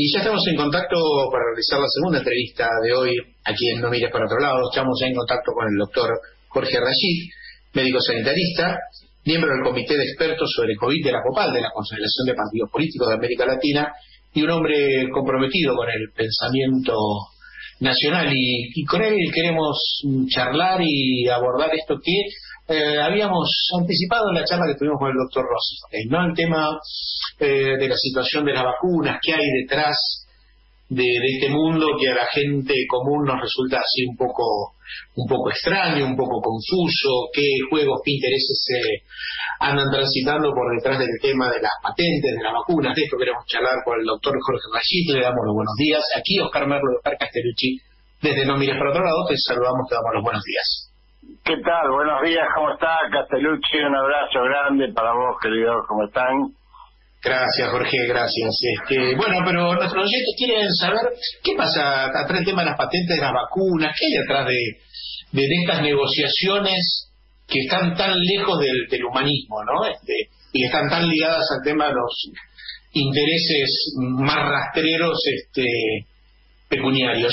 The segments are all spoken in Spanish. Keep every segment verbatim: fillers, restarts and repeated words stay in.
Y ya estamos en contacto para realizar la segunda entrevista de hoy aquí en No Mires para Otro Lado. Estamos ya en contacto con el doctor Jorge Rashid, médico sanitarista, miembro del Comité de Expertos sobre COVID de la COPAL, de la Confederación de Partidos Políticos de América Latina, y un hombre comprometido con el pensamiento nacional. Y, y con él queremos charlar y abordar esto que eh, habíamos anticipado en la charla que tuvimos con el doctor Rossi, ¿no? El tema eh, de la situación de las vacunas, qué hay detrás de, de este mundo que a la gente común nos resulta así un poco un poco extraño, un poco confuso, qué juegos, qué intereses se andan transitando por detrás del tema de las patentes, de las vacunas. De esto queremos charlar con el doctor Jorge Rashid. Le damos los buenos días. Aquí Oscar Merlo de Oscar Castellucci, desde No Mires para Otro Lado, te saludamos, te damos los buenos días. ¿Qué tal? Buenos días, ¿cómo está Castellucci? Un abrazo grande para vos, querido, ¿cómo están? Gracias, Jorge, gracias. Este, bueno, pero nuestros oyentes quieren saber qué pasa atrás del tema de las patentes de las vacunas, qué hay atrás de, de, de estas negociaciones que están tan lejos del, del humanismo, ¿no? Este, y están tan ligadas al tema de los intereses más rastreros este, pecuniarios.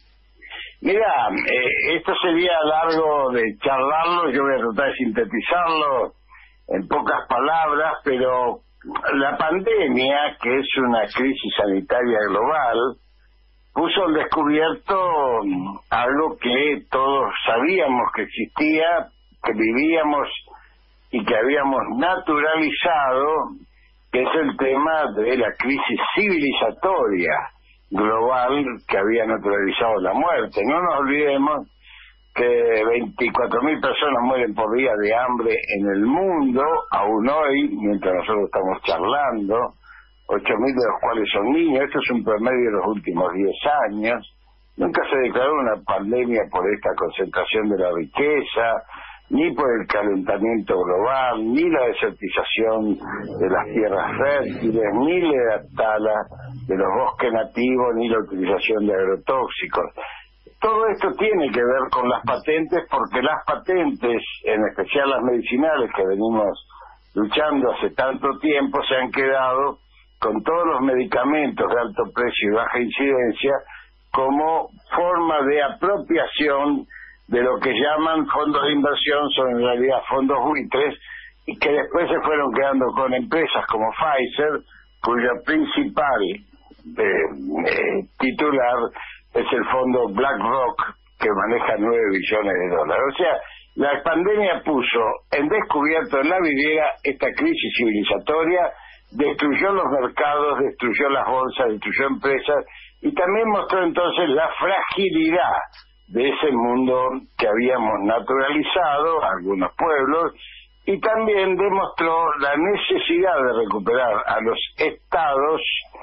Mira, eh, esto sería largo de charlarlo, yo voy a tratar de sintetizarlo en pocas palabras, pero la pandemia, que es una crisis sanitaria global, puso al descubierto algo que todos sabíamos que existía, que vivíamos y que habíamos naturalizado, que es el tema de la crisis civilizatoria global que había naturalizado la muerte. No nos olvidemos que veinticuatro mil personas mueren por día de hambre en el mundo, aún hoy, mientras nosotros estamos charlando, ocho mil de los cuales son niños. Esto es un promedio de los últimos diez años. Nunca se declaró una pandemia por esta concentración de la riqueza, ni por el calentamiento global, ni la desertización de las tierras fértiles, ni la tala de los bosques nativos, ni la utilización de agrotóxicos. Todo esto tiene que ver con las patentes, porque las patentes, en especial las medicinales que venimos luchando hace tanto tiempo, se han quedado con todos los medicamentos de alto precio y baja incidencia como forma de apropiación de lo que llaman fondos de inversión, son en realidad fondos buitres, y que después se fueron quedando con empresas como Pfizer, cuya principal eh, eh, titular es el fondo BlackRock, que maneja nueve billones de dólares. O sea, la pandemia puso en descubierto en la vidriera esta crisis civilizatoria, destruyó los mercados, destruyó las bolsas, destruyó empresas, y también mostró entonces la fragilidad de ese mundo que habíamos naturalizado, algunos pueblos, y también demostró la necesidad de recuperar a los estados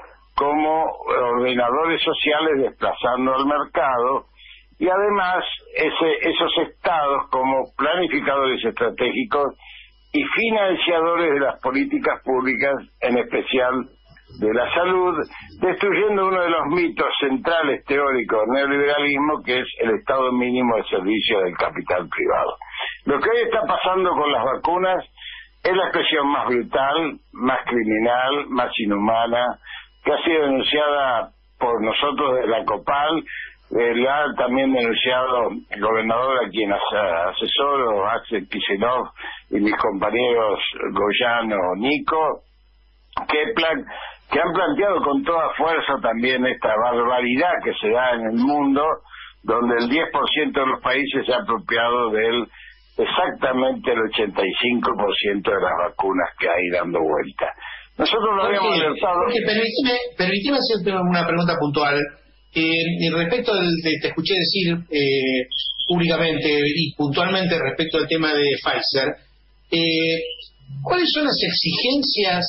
como ordenadores sociales desplazando al mercado, y además ese, esos estados como planificadores estratégicos y financiadores de las políticas públicas, en especial de la salud, destruyendo uno de los mitos centrales teóricos del neoliberalismo, que es el estado mínimo de servicio del capital privado. Lo que hoy está pasando con las vacunas es la expresión más brutal, más criminal, más inhumana, que ha sido denunciada por nosotros de la COPAL, eh, la ha también denunciado el gobernador a quien asesoro, Axel Kicillof, y mis compañeros Goyano, Nico, que, plan, que han planteado con toda fuerza también esta barbaridad que se da en el mundo, donde el diez por ciento de los países se ha apropiado del exactamente el ochenta y cinco por ciento de las vacunas que hay dando vuelta. Nosotros lo habíamos alertado. Jorge, permíteme, permíteme hacerte una pregunta puntual. Eh, respecto del, de, te escuché decir eh, públicamente y puntualmente respecto al tema de Pfizer, eh, ¿cuáles son las exigencias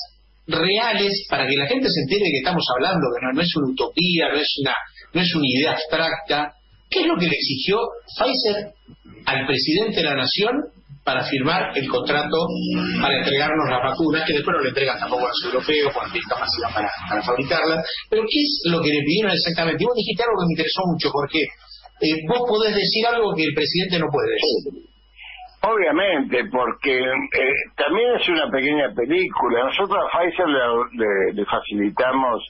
reales para que la gente se entere de que estamos hablando, que no, no es una utopía, no es una, no es una idea abstracta? ¿Qué es lo que le exigió Pfizer al presidente de la nación para firmar el contrato para entregarnos las vacunas, que después no le entregan tampoco a los europeos porque tienen capacidad para, para fabricarlas? Pero ¿qué es lo que le pidieron exactamente? Y vos dijiste algo que me interesó mucho, porque eh, vos podés decir algo que el presidente no puede decir. Obviamente, porque eh, también es una pequeña película. Nosotros a Pfizer le, le, le facilitamos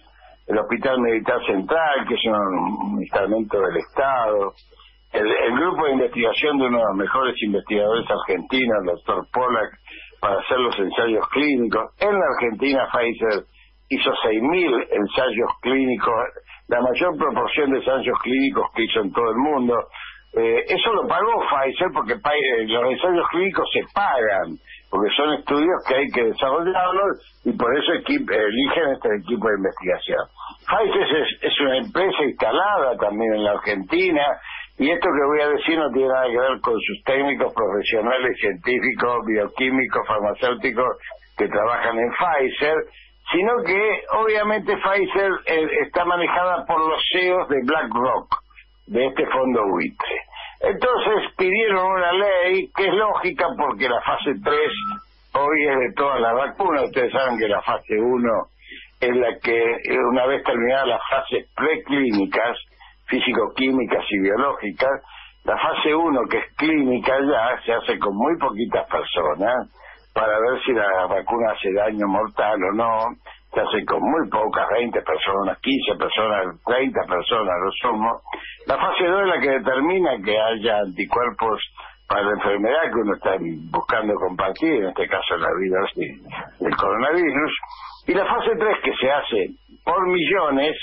el Hospital Militar Central, que es un estamento del Estado, el, el grupo de investigación de uno de los mejores investigadores argentinos, el doctor Pollack, para hacer los ensayos clínicos. En la Argentina, Pfizer hizo seis mil ensayos clínicos, la mayor proporción de ensayos clínicos que hizo en todo el mundo. Eh, eso lo pagó Pfizer porque los ensayos clínicos se pagan, porque son estudios que hay que desarrollarlos y por eso eligen este equipo de investigación. Pfizer es, es una empresa instalada también en la Argentina, y esto que voy a decir no tiene nada que ver con sus técnicos profesionales, científicos, bioquímicos, farmacéuticos que trabajan en Pfizer, sino que obviamente Pfizer eh, está manejada por los C E Os de BlackRock, de este fondo buitre. Entonces pidieron una ley que es lógica porque la fase tres hoy es de todas las vacunas. Ustedes saben que la fase uno es la que, una vez terminadas las fases preclínicas, físico-químicas y biológicas, la fase uno, que es clínica ya, se hace con muy poquitas personas para ver si la vacuna hace daño mortal o no. Se hace con muy pocas, veinte personas, quince personas, treinta personas, lo sumo. La fase dos es la que determina que haya anticuerpos para la enfermedad que uno está buscando compartir, en este caso la vida del coronavirus. Y la fase tres, que se hace por millones,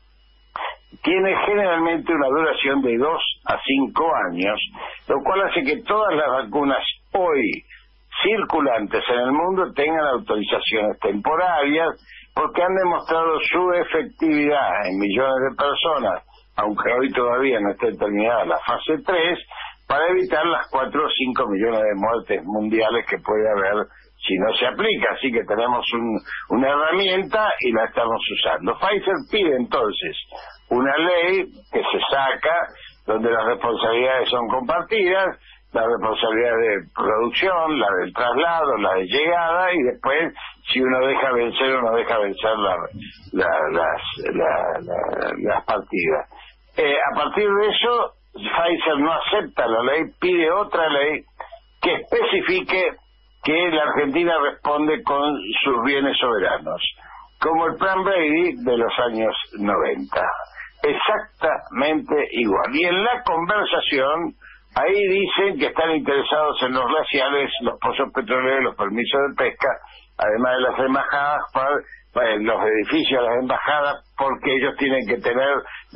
tiene generalmente una duración de dos a cinco años, lo cual hace que todas las vacunas hoy circulantes en el mundo tengan autorizaciones temporarias, porque han demostrado su efectividad en millones de personas, aunque hoy todavía no esté terminada la fase tres, para evitar las cuatro o cinco millones de muertes mundiales que puede haber si no se aplica. Así que tenemos un, una herramienta y la estamos usando. Pfizer pide entonces una ley que se saca, donde las responsabilidades son compartidas, la responsabilidad de producción, la del traslado, la de llegada, y después si uno deja vencer o no deja vencer la, la, las, la, la, las partidas. Eh, a partir de eso, Pfizer no acepta la ley, pide otra ley que especifique que la Argentina responde con sus bienes soberanos, como el Plan Brady de los años noventa. Exactamente igual. Y en la conversación, ahí dicen que están interesados en los glaciares, los pozos petroleros, los permisos de pesca, además de las embajadas, para, para los edificios de las embajadas, porque ellos tienen que tener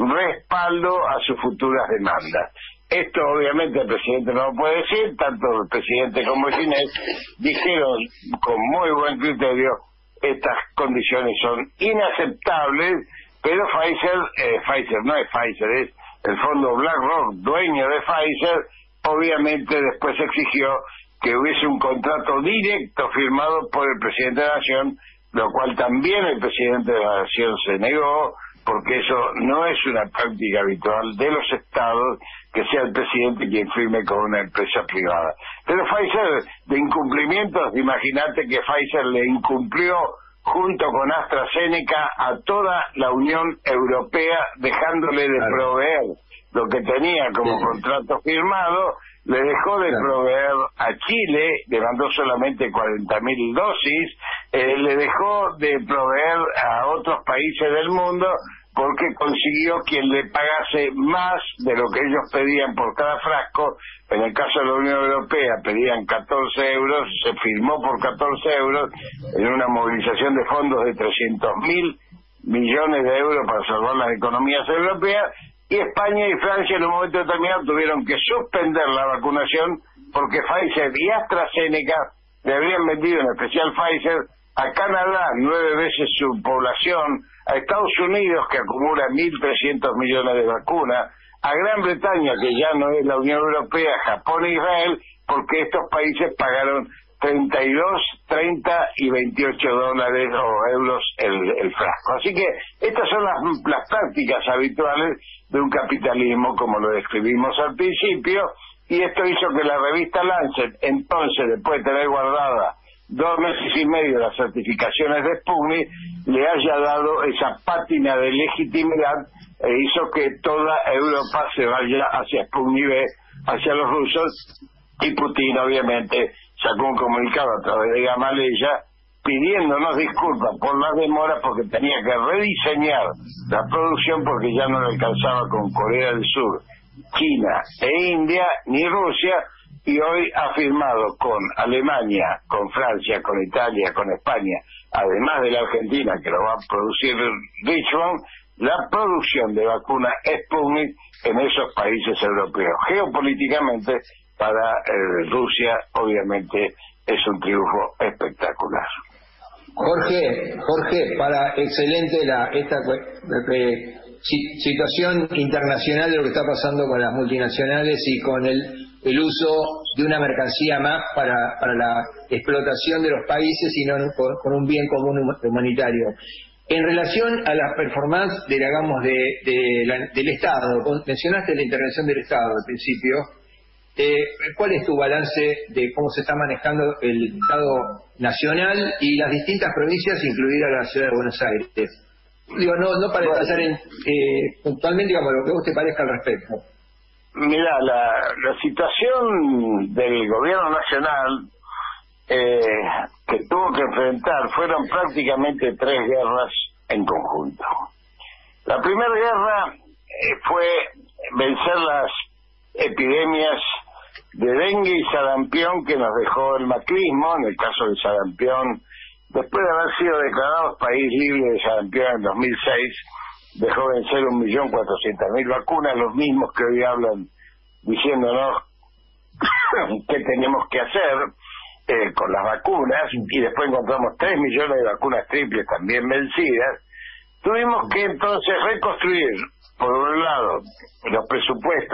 respaldo a sus futuras demandas. Esto obviamente el presidente no lo puede decir, tanto el presidente como el Ginés dijeron con muy buen criterio, estas condiciones son inaceptables, pero Pfizer, eh, Pfizer no es Pfizer, es el fondo BlackRock, dueño de Pfizer, obviamente después exigió que hubiese un contrato directo firmado por el presidente de la Nación, lo cual también el presidente de la Nación se negó, porque eso no es una práctica habitual de los estados, que sea el presidente quien firme con una empresa privada. Pero Pfizer, de incumplimientos, imagínate que Pfizer le incumplió junto con AstraZeneca a toda la Unión Europea, dejándole de claro. proveer lo que tenía como sí. contrato firmado, le dejó de claro. proveer a Chile, le mandó solamente cuarenta mil dosis, eh, le dejó de proveer a otros países del mundo, porque consiguió quien le pagase más de lo que ellos pedían por cada frasco. En el caso de la Unión Europea pedían catorce euros, se firmó por catorce euros en una movilización de fondos de trescientos mil millones de euros para salvar las economías europeas, y España y Francia en un momento determinado tuvieron que suspender la vacunación porque Pfizer y AstraZeneca le habrían vendido, en especial Pfizer, a Canadá nueve veces su población, a Estados Unidos, que acumula mil trescientos millones de vacunas, a Gran Bretaña, que ya no es la Unión Europea, Japón e Israel, porque estos países pagaron treinta y dos, treinta y veintiocho dólares o euros el, el frasco. Así que estas son las, las prácticas habituales de un capitalismo como lo describimos al principio, y esto hizo que la revista Lancet, entonces, después de tener guardada dos meses y medio las certificaciones de Sputnik, le haya dado esa pátina de legitimidad e hizo que toda Europa se vaya hacia Sputnik V, hacia los rusos, y Putin obviamente sacó un comunicado a través de Gamaleya pidiéndonos disculpas por las demoras porque tenía que rediseñar la producción porque ya no le alcanzaba con Corea del Sur, China e India, ni Rusia, y hoy ha firmado con Alemania, con Francia, con Italia, con España, además de la Argentina, que lo va a producir Richmond, la producción de vacuna Sputnik en esos países europeos. Geopolíticamente, para eh, Rusia, obviamente, es un triunfo espectacular. Jorge, Jorge, para excelente la esta eh, situación internacional de lo que está pasando con las multinacionales y con el, el uso de una mercancía más para, para la explotación de los países y no con, con un bien común humanitario. En relación a la performance de, digamos, de, de la, del Estado, mencionaste la intervención del Estado al principio. Eh, ¿Cuál es tu balance de cómo se está manejando el Estado nacional y las distintas provincias, incluida la ciudad de Buenos Aires? Digo, no, no para pasar en, eh, puntualmente, digamos, lo que a vos te parezca al respecto. Mira, la, la situación del gobierno nacional eh, que tuvo que enfrentar fueron prácticamente tres guerras en conjunto. La primera guerra eh, fue vencer las epidemias de dengue y sarampión que nos dejó el macrismo. En el caso del sarampión, después de haber sido declarados país libre de sarampión en dos mil seis, dejó vencer un millón cuatrocientas mil vacunas, los mismos que hoy hablan diciéndonos qué tenemos que hacer eh, con las vacunas, y después encontramos tres millones de vacunas triples también vencidas. Tuvimos que entonces reconstruir, por un lado, los presupuestos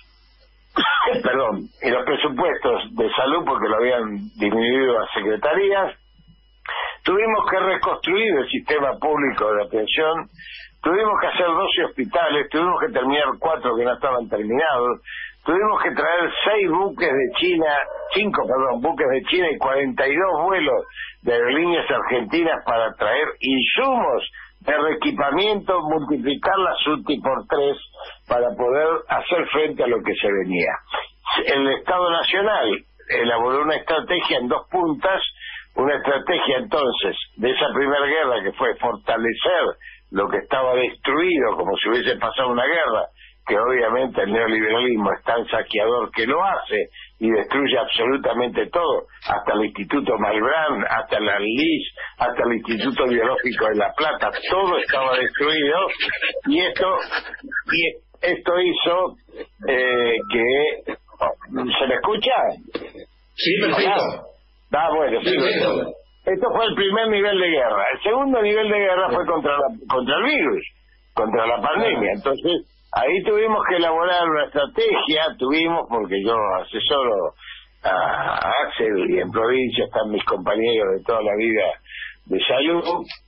perdón, y los presupuestos de salud, porque lo habían disminuido a secretarías. Tuvimos que reconstruir el sistema público de atención, tuvimos que hacer doce hospitales, tuvimos que terminar cuatro que no estaban terminados, tuvimos que traer seis buques de China, cinco, perdón, buques de China y cuarenta y dos vuelos de aerolíneas argentinas para traer insumos de reequipamiento, multiplicar la S U T I por tres para poder hacer frente a lo que se venía. El Estado Nacional elaboró una estrategia en dos puntas, una estrategia entonces de esa primera guerra que fue fortalecer lo que estaba destruido como si hubiese pasado una guerra, que obviamente el neoliberalismo es tan saqueador que lo hace y destruye absolutamente todo, hasta el Instituto Malbrán, hasta la L I S, hasta el Instituto Biológico de La Plata, todo estaba destruido, y esto y esto hizo eh, que... ¿Se me escucha? Sí, perfecto. Ah, bueno, sí. Perfecto. Esto fue el primer nivel de guerra. El segundo nivel de guerra fue contra, la, contra el virus, contra la pandemia. Entonces, ahí tuvimos que elaborar una estrategia, tuvimos, porque yo asesoro a Axel y en provincia están mis compañeros de toda la vida de salud,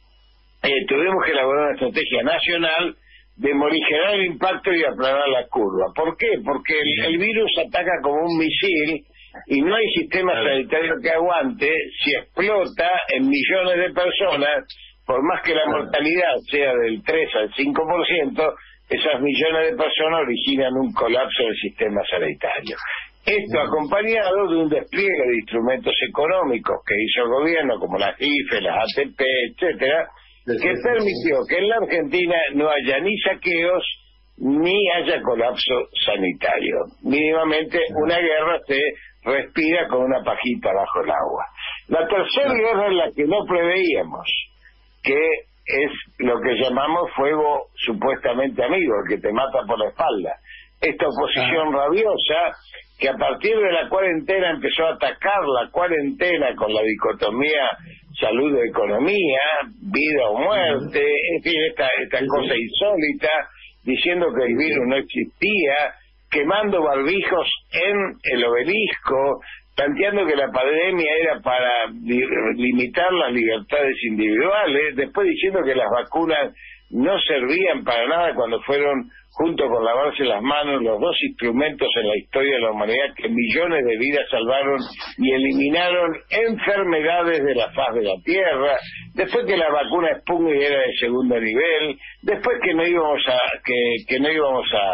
eh, tuvimos que elaborar una estrategia nacional de morigerar el impacto y aplanar la curva. ¿Por qué? Porque el, el virus ataca como un misil y no hay sistema sanitario que aguante si explota en millones de personas. Por más que la mortalidad sea del tres al cinco por ciento, esas millones de personas originan un colapso del sistema sanitario. Esto acompañado de un despliegue de instrumentos económicos que hizo el gobierno, como las I F E, las A T P, etcétera, que permitió que en la Argentina no haya ni saqueos ni haya colapso sanitario. Mínimamente una guerra se respira con una pajita bajo el agua. La tercera guerra es la que no preveíamos, que es lo que llamamos fuego supuestamente amigo, el que te mata por la espalda. Esta oposición rabiosa que a partir de la cuarentena empezó a atacar la cuarentena con la dicotomía salud o economía, vida o muerte, en fin, esta, esta cosa insólita, diciendo que el virus no existía, quemando barbijos en el Obelisco, planteando que la pandemia era para li limitar las libertades individuales, después diciendo que las vacunas no servían para nada cuando fueron, junto con lavarse las manos, los dos instrumentos en la historia de la humanidad que millones de vidas salvaron y eliminaron enfermedades de la faz de la Tierra, después que la vacuna Sputnik era de segundo nivel, después que no íbamos a que, que no íbamos a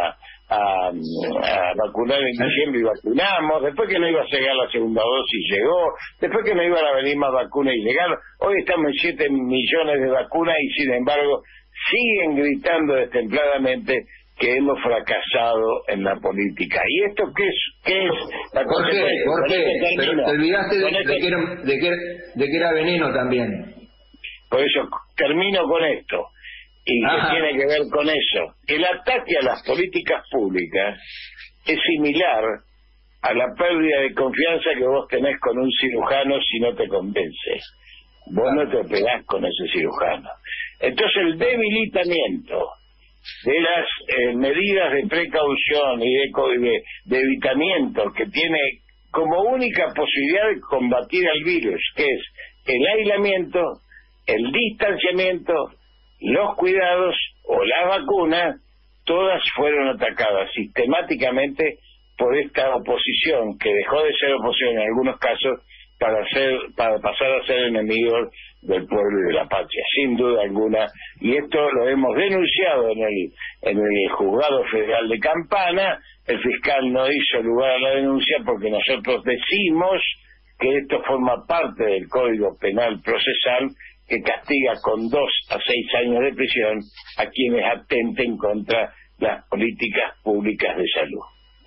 a, a vacunar en diciembre y vacunamos, después que no iba a llegar la segunda dosis llegó, después que no iban a venir más vacunas y llegaron, hoy estamos en siete millones de vacunas y sin embargo siguen gritando destempladamente que hemos fracasado en la política. ¿Y esto qué es? ¿Qué es la Jorge, Jorge, pero te olvidaste de, de, que era, de, que, de que era veneno también. Por eso termino con esto. Y que tiene que ver con eso. El ataque a las políticas públicas es similar a la pérdida de confianza que vos tenés con un cirujano si no te convence. Vos no te operás con ese cirujano. Entonces el debilitamiento de las eh, medidas de precaución y de, de, de evitamiento que tiene como única posibilidad de combatir al virus, que es el aislamiento, el distanciamiento, los cuidados o las vacunas, todas fueron atacadas sistemáticamente por esta oposición que dejó de ser oposición en algunos casos para ser para pasar a ser enemigos del pueblo y de la patria, sin duda alguna, y esto lo hemos denunciado en el en el juzgado federal de Campana. El fiscal no hizo lugar a la denuncia porque nosotros decimos que esto forma parte del Código Penal Procesal, que castiga con dos a seis años de prisión a quienes atenten contra las políticas públicas de salud.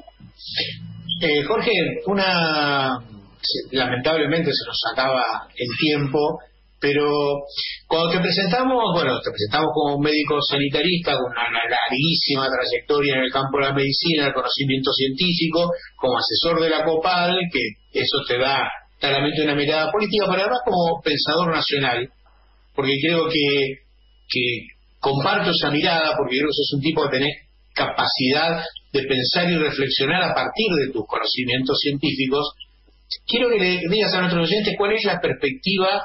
Eh, Jorge, una lamentablemente se nos acaba el tiempo, pero cuando te presentamos, bueno, te presentamos como un médico sanitarista con una larguísima trayectoria en el campo de la medicina, el conocimiento científico, como asesor de la COPAL, que eso te da claramente una mirada política, pero además como pensador nacional, porque creo que, que comparto esa mirada, porque creo que sos un tipo que tenés capacidad de pensar y reflexionar a partir de tus conocimientos científicos. Quiero que le digas a nuestros oyentes cuál es la perspectiva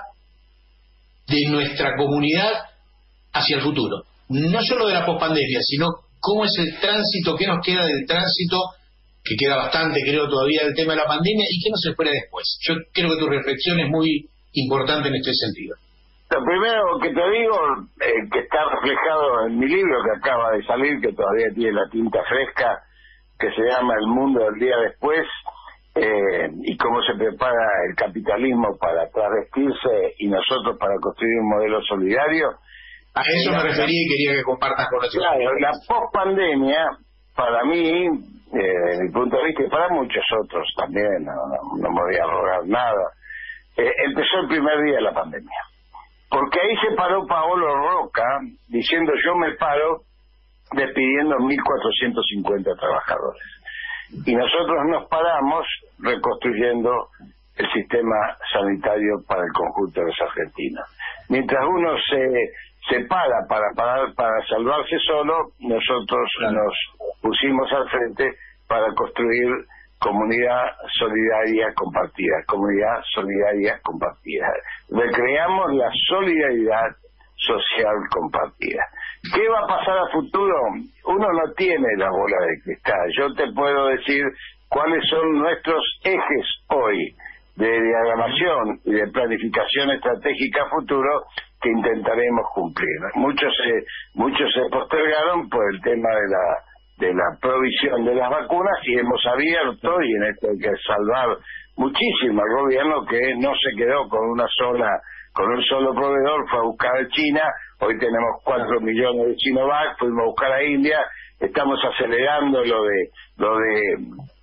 de nuestra comunidad hacia el futuro. No solo de la pospandemia, sino cómo es el tránsito, qué nos queda del tránsito, que queda bastante, creo, todavía del tema de la pandemia, y qué nos espera después. Yo creo que tu reflexión es muy importante en este sentido. Lo primero que te digo, eh, que está reflejado en mi libro que acaba de salir, que todavía tiene la tinta fresca, que se llama El mundo del día después, eh, y cómo se prepara el capitalismo para travestirse y nosotros para construir un modelo solidario. A eso me refería y quería que compartas con nosotros. Claro, la pospandemia, para mí, eh, desde mi punto de vista, y para muchos otros también, no, no, no me voy a rogar nada, eh, empezó el primer día de la pandemia. Porque ahí se paró Paolo Roca diciendo yo me paro despidiendo mil cuatrocientos cincuenta trabajadores. Y nosotros nos paramos reconstruyendo el sistema sanitario para el conjunto de los argentinos. Mientras uno se, se para para, para para salvarse solo, nosotros claro. nos pusimos al frente para construir comunidad solidaria compartida, comunidad solidaria compartida. Recreamos la solidaridad social compartida. ¿Qué va a pasar a futuro? Uno no tiene la bola de cristal. Yo te puedo decir cuáles son nuestros ejes hoy de diagramación y de planificación estratégica a futuro que intentaremos cumplir. Muchos se, muchos se postergaron por el tema de la de la provisión de las vacunas y hemos abierto, y en esto hay que salvar muchísimo al gobierno que no se quedó con una sola, con un solo proveedor, fue a buscar a China. Hoy tenemos cuatro millones de Sinovac, fuimos a buscar a India, estamos acelerando lo de lo de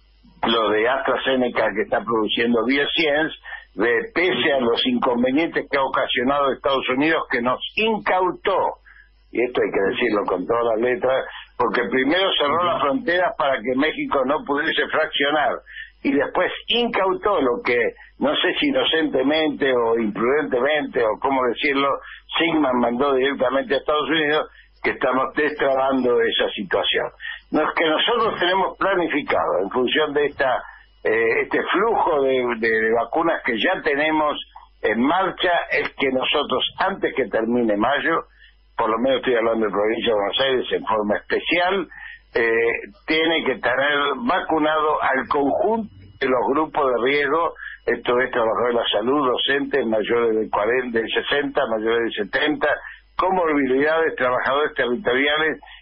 lo de AstraZeneca que está produciendo Bioscience, de, pese a los inconvenientes que ha ocasionado Estados Unidos, que nos incautó, y esto hay que decirlo con todas las letras, porque primero cerró las fronteras para que México no pudiese fraccionar, y después incautó lo que, no sé si inocentemente o imprudentemente, o cómo decirlo, Sigman mandó directamente a Estados Unidos, que estamos destrabando esa situación. Lo que nosotros tenemos planificado en función de esta eh, este flujo de, de, de vacunas que ya tenemos en marcha es que nosotros, antes que termine mayo, por lo menos estoy hablando de provincia de Buenos Aires en forma especial, eh, tiene que tener vacunado al conjunto de los grupos de riesgo, esto es trabajadores de la salud, docentes mayores de cuarenta, de sesenta, mayores de setenta, comorbilidades, trabajadores territoriales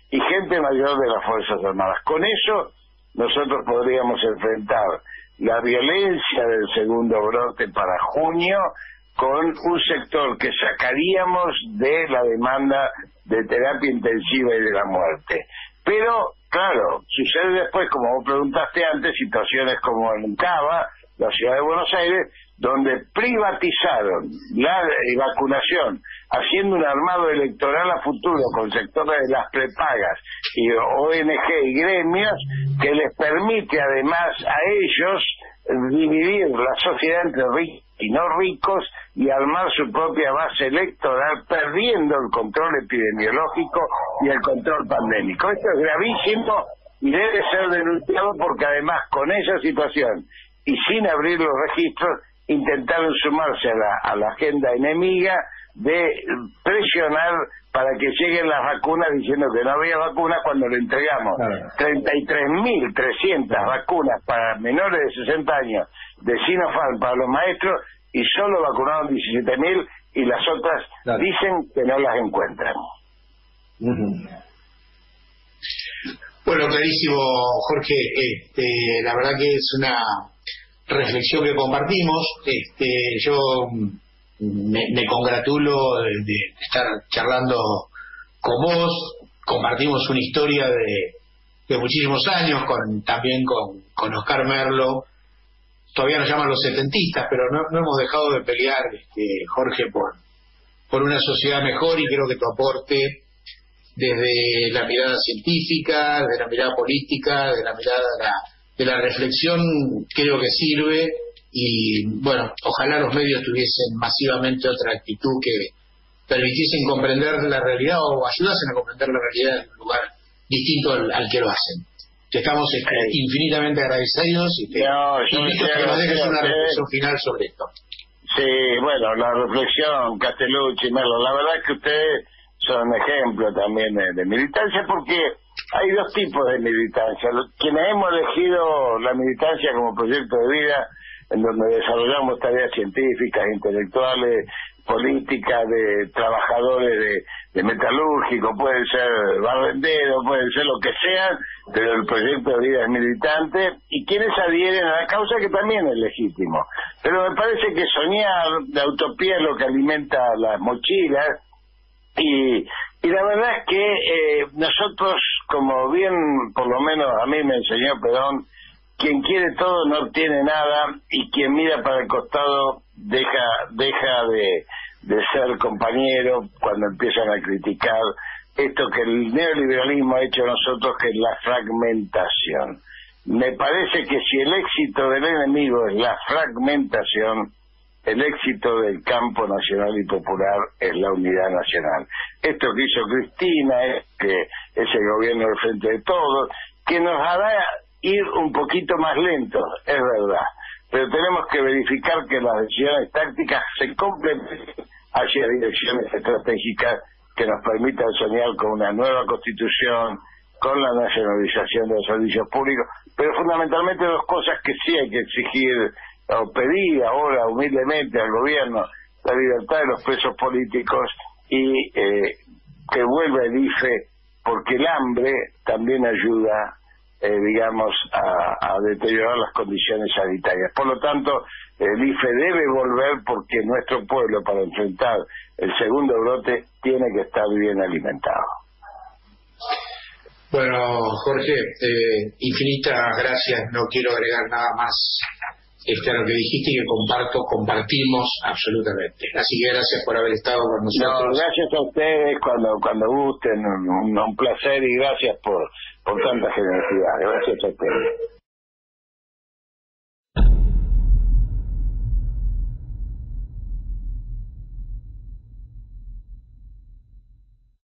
y gente mayor de las Fuerzas Armadas. Con eso nosotros podríamos enfrentar la violencia del segundo brote para junio con un sector que sacaríamos de la demanda de terapia intensiva y de la muerte. Pero, claro, sucede después, como vos preguntaste antes, situaciones como en Cava, la ciudad de Buenos Aires, donde privatizaron la eh, vacunación, haciendo un armado electoral a futuro con sectores de las prepagas y O N G y gremios, que les permite además a ellos dividir la sociedad entre ricos y no ricos y armar su propia base electoral, perdiendo el control epidemiológico y el control pandémico. Esto es gravísimo y debe ser denunciado, porque además con esa situación y sin abrir los registros intentaron sumarse a la, a la agenda enemiga de presionar para que lleguen las vacunas, diciendo que no había vacunas cuando le entregamos claro. treinta y tres mil trescientas vacunas para menores de sesenta años de Sinopharm para los maestros, y solo vacunaron diecisiete mil, y las otras claro. dicen que no las encuentran. Uh-huh. Bueno, clarísimo, Jorge. Este, la verdad que es una reflexión que compartimos. Este, yo me, me congratulo de, de estar charlando con vos. Compartimos una historia de, de muchísimos años, con también con, con Oscar Merlo. Todavía nos llaman los setentistas, pero no, no hemos dejado de pelear, este, Jorge, por, por una sociedad mejor, y creo que tu aporte desde la mirada científica, de la mirada política, de la mirada de la, de la reflexión, creo que sirve. Y bueno, ojalá los medios tuviesen masivamente otra actitud que permitiesen comprender la realidad, o ayudasen a comprender la realidad en un lugar distinto al, al que lo hacen. Te estamos este, sí. infinitamente agradecidos, y te no, invito a que nos dejes una reflexión final sobre esto. Sí, bueno, la reflexión, Castellucci, Merlo, la verdad es que ustedes son ejemplo también de, de militancia, porque hay dos tipos de militancia. Los, quienes hemos elegido la militancia como proyecto de vida, en donde desarrollamos tareas científicas, intelectuales, políticas, de trabajadores de, de metalúrgico, pueden ser barrenderos, pueden ser lo que sean, pero el proyecto de vida es militante, y quienes adhieren a la causa, que también es legítimo. Pero me parece que soñar, la utopía es lo que alimenta las mochilas, y, y la verdad es que eh, nosotros, como bien por lo menos a mí me enseñó Perón, quien quiere todo no obtiene nada, y quien mira para el costado deja deja de, de ser compañero cuando empiezan a criticar esto que el neoliberalismo ha hecho a nosotros, que es la fragmentación. Me parece que si el éxito del enemigo es la fragmentación, el éxito del campo nacional y popular es la unidad nacional. Esto que hizo Cristina, es que es el gobierno del Frente de Todos, que nos hará ir un poquito más lentos, es verdad, pero tenemos que verificar que las decisiones tácticas se complementen hacia direcciones estratégicas que nos permitan soñar con una nueva constitución, con la nacionalización de los servicios públicos, pero fundamentalmente dos cosas que sí hay que exigir o pedir ahora humildemente al gobierno: la libertad de los presos políticos y eh, que vuelva el I F E, porque el hambre también ayuda Eh, digamos, a, a deteriorar las condiciones sanitarias. Por lo tanto, el I F E debe volver, porque nuestro pueblo, para enfrentar el segundo brote, tiene que estar bien alimentado. Bueno, Jorge, eh, infinitas gracias. No quiero agregar nada más este, a lo que dijiste, y que comparto, compartimos absolutamente. Así que gracias por haber estado con nosotros. No, gracias a ustedes cuando cuando gusten, un, un placer, y gracias por, por tanta generosidad. Gracias a ustedes.